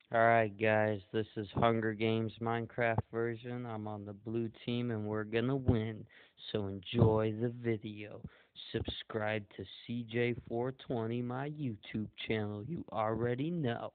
Alright guys, this is Hunger Games Minecraft version. I'm on the blue team and we're gonna win. So enjoy the video. Subscribe to CJ420, my YouTube channel. You already know.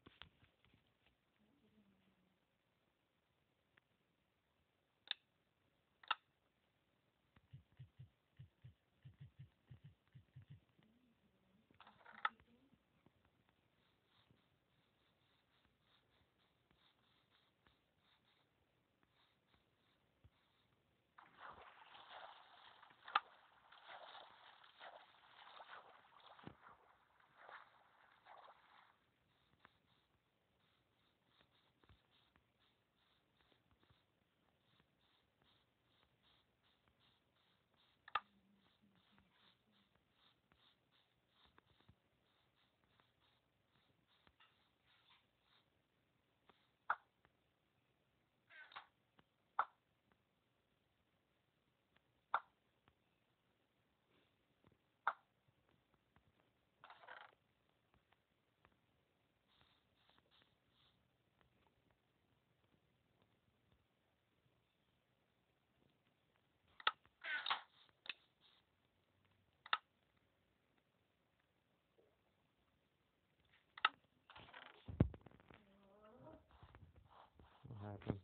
What happened?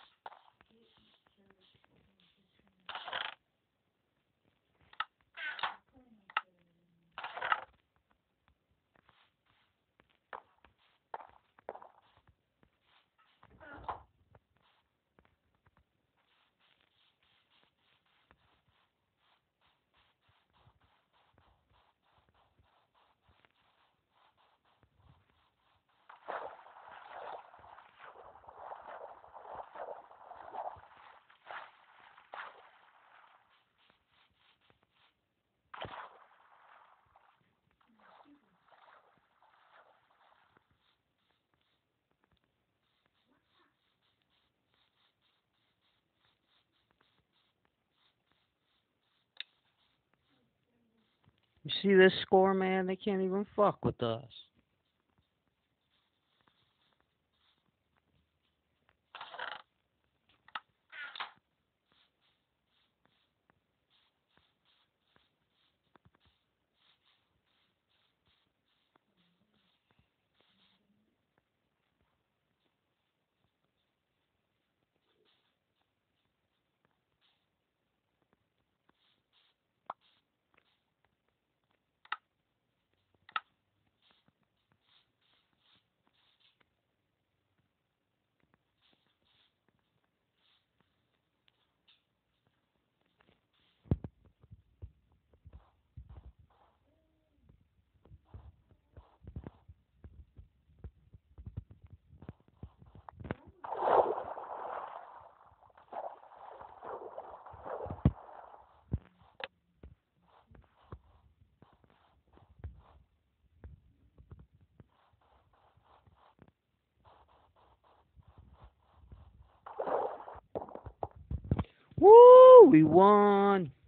You see this score, man? They can't even fuck with us. Woo! We won!